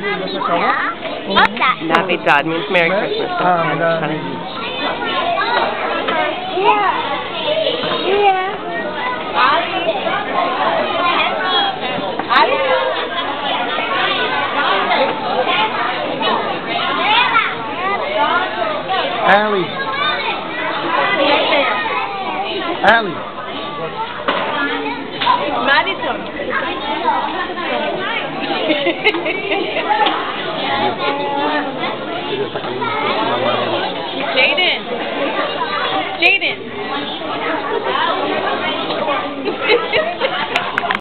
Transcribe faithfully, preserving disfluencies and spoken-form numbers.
What's that? Navidad means Merry Christmas. Um, And uh, Sunny. Yeah. Yeah. Allie. Allie. Madison.